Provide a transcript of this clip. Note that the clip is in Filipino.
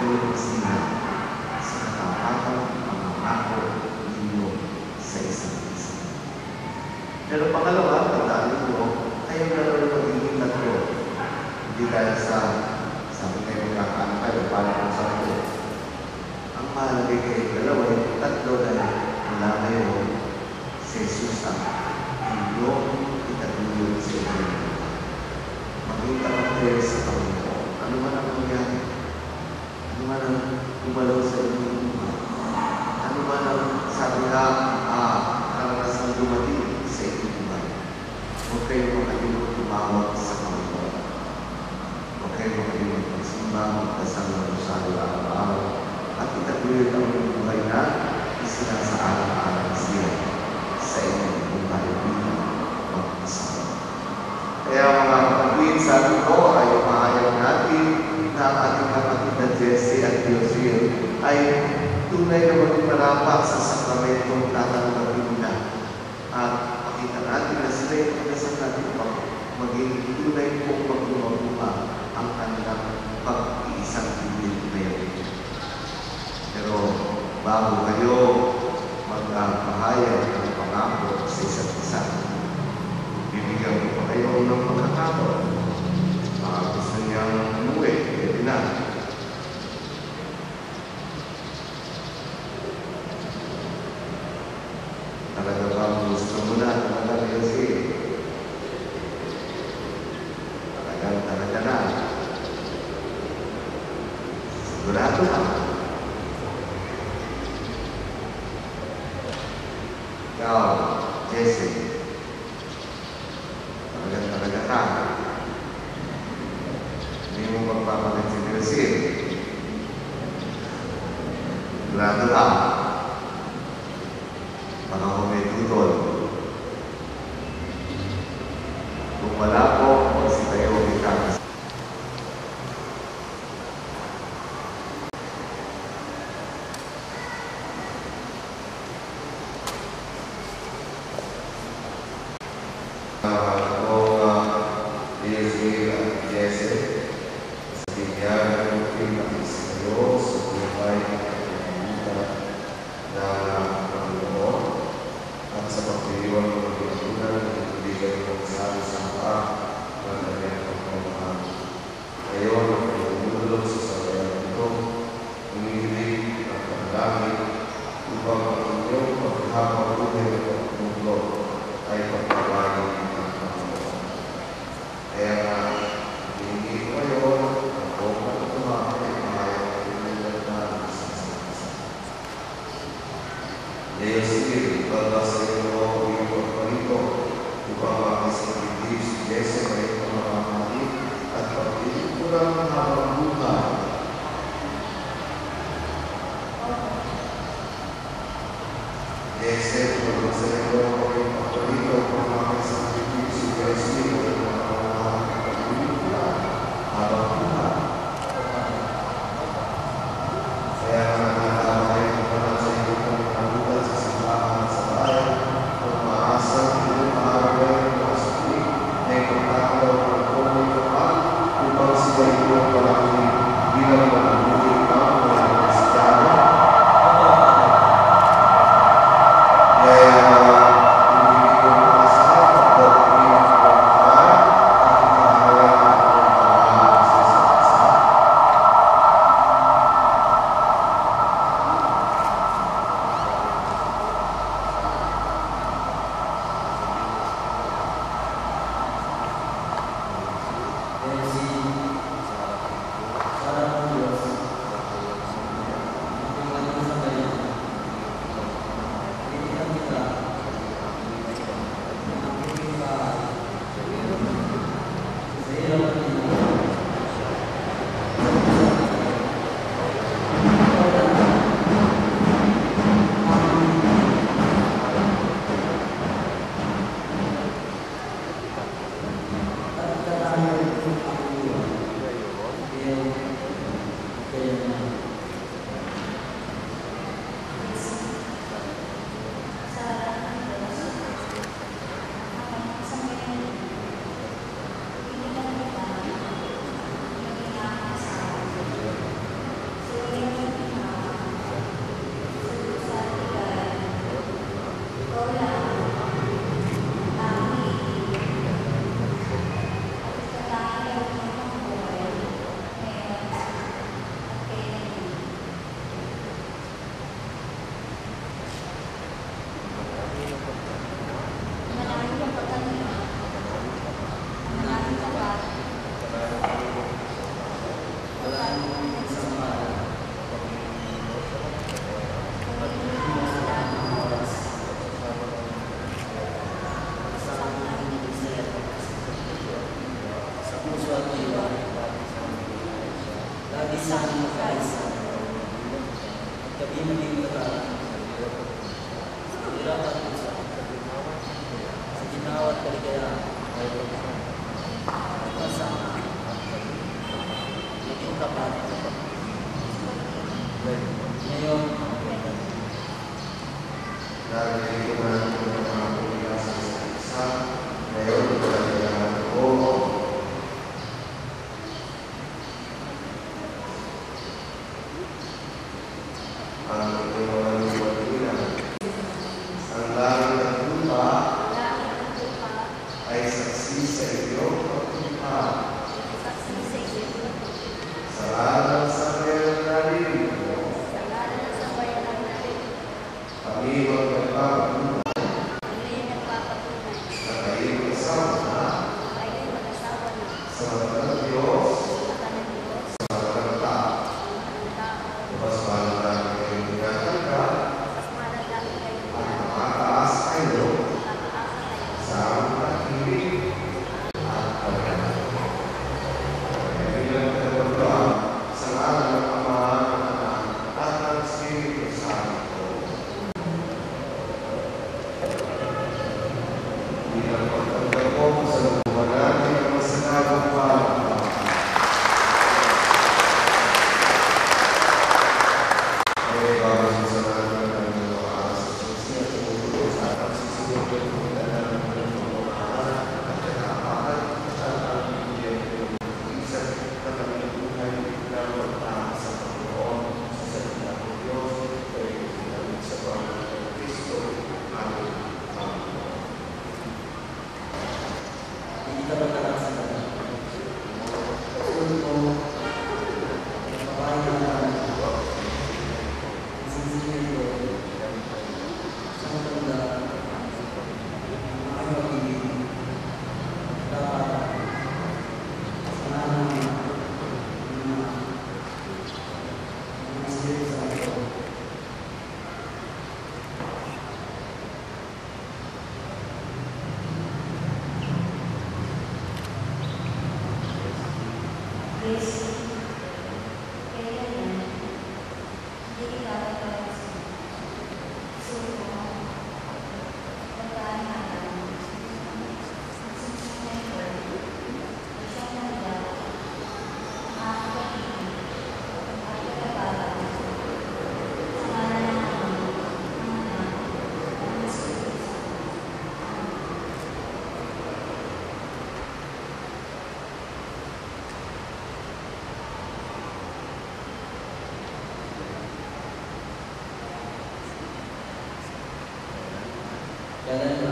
kayo magsinan sa katapatang pangangako ninyo sa isa't isa. Pero pangalawa, tandaan ninyo, kayo na rin magiging tatlo. Hindi dahil sa sabi kayo magkakaan kayo, paano kung sa ito. Ang mahalaga kayo dalawa, yung tatlo dahil wala kayo si Jesus ang inyong itatulog sa inyo. Magkita kayo sa Panginoon. Ano man ang mangyari? Ano man ang gumalaw sa inyo? Ano man ang sabi na karanasang dumating sa inyong buhay? Huwag kayo makalimot tumawag sa Panginoon. Huwag kayo makalimot magsimba, magdasal ng rosaryo araw-araw, at itaguyod ang inyong buhay na isinasaalang-alang siya sa inyong buhay bilang mag-asawa. Kaya mga kapatid, sabi ko ay mahayag natin na ang ating kapatid na Jesse at Diosir ay tunay na maging marapat sa sakramentong tatanggapin na. At pakita natin na sila yung pagkasal natin upang maging tunay pong maglumagunga ang kanilang pag-iisang bibig na yun. Pero bago kayo magpahayag ng pangako sa isa't isa, bibigyan ko pa kayo ng pagkakataon. Gusto niyang umuwi, pwede na. Talaga bang gusto mo na? Talaga kasi. Talaga na. Sigurado na. Ikaw, Jesse. Talaga ka. Hindi mo magpapalit si Jesse. Sigurado ka. Baka kung may tutol. Kung wala po, magsitayo kita. Upang sila ito isa ang kaisa. Kami maging tataan. Sa at isa. Sa ginawa at kaligayaan. Kasama. Maging tapat. Ngayon, dahil ko na ng mga pagkasa sa isa, ngayon kailangan ko ang inyong pagkilang. Ang langit at lupa ay saksi sa iyong pagkilang. Sa lahat sa kanyang narinig mo, kami magpapatunan na kayo'y kasama sa mata ng Diyos, sa mata ng tao. Mas mahal namin kayong tinatanggap at makataas kayo sa pag-ibig at pagkakas. Kaya bilang pinagpapatuan sa ngalan ng Ama, ng Anak, at ng Espiritu Santo. Bilang pagtanggap ko sa looban natin ang masanabang pagkakas. Kaya bago sa natin ang mga oras sa susiya sa mundo sa ating susunod na pagdala ng mga oras at kakapakan at ang bigyan ng isa na kami buhay na magtaas sa Panginoon sa salita ng Diyos kaya namin sa Panginoon ng Kristo aming Panginoon. hindi ka ba nalasan na kasunod mo, mabahay na naman, sisingin ko, sa matanda, ang pag-ibig, dapat, sa naman, mga Espiritu Santo. Kailan